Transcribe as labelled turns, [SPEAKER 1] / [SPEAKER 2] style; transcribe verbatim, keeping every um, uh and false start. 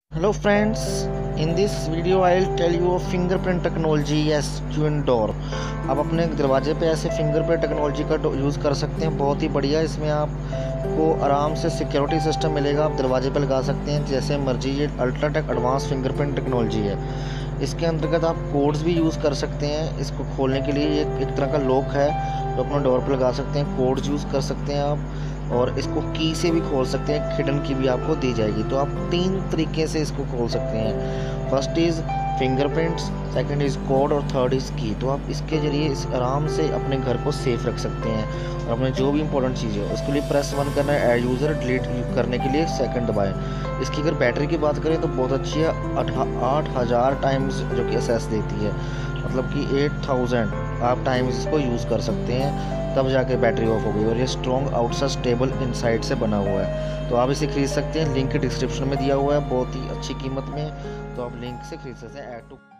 [SPEAKER 1] Hello friends, in this video I'll tell you of fingerprint technology yes twin door। आप अपने दरवाजे पे ऐसे फिंगरप्रिंट टेक्नोलॉजी का यूज़ कर सकते हैं। बहुत ही बढ़िया, इसमें आपको आराम से सिक्योरिटी सिस्टम मिलेगा। आप दरवाजे पे लगा सकते हैं जैसे मर्जी। ये अल्ट्राटेक एडवांस फिंगरप्रिंट टेक्नोलॉजी है। इसके अंतर्गत आप कोड्स भी यूज़ कर सकते हैं। इसको खोलने के लिए एक, एक तरह का लॉक है जो अपना डोर पर लगा सकते हैं। कोड्स यूज़ कर सकते हैं आप, और इसको की से भी खोल सकते हैं। हिडन की भी आपको दी जाएगी। तो आप तीन तरीके से इसको खोल सकते हैं। First is fingerprints, second is code और थर्ड इज़ की। तो आप इसके ज़रिए इस आराम से अपने घर को सेफ रख सकते हैं और अपने जो भी इंपॉर्टेंट चीज़ है उसके लिए प्रेस वन करना है। एड यूज़र डिलीट करने के लिए सेकंड दबाएं। इसकी अगर बैटरी की बात करें तो बहुत अच्छी है। आठ हज़ार टाइम्स जो कि एसेस देती है, मतलब कि एट थाउजेंड आप टाइम्स इसको यूज़ कर सकते हैं, तब जाके बैटरी ऑफ होगी। और ये स्ट्रॉन्ग आउटसाइड स्टेबल इनसाइड से बना हुआ है। तो आप इसे खरीद सकते हैं, लिंक डिस्क्रिप्शन में दिया हुआ है बहुत ही अच्छी कीमत में। तो आप लिंक से खरीद सकते हैं। Add to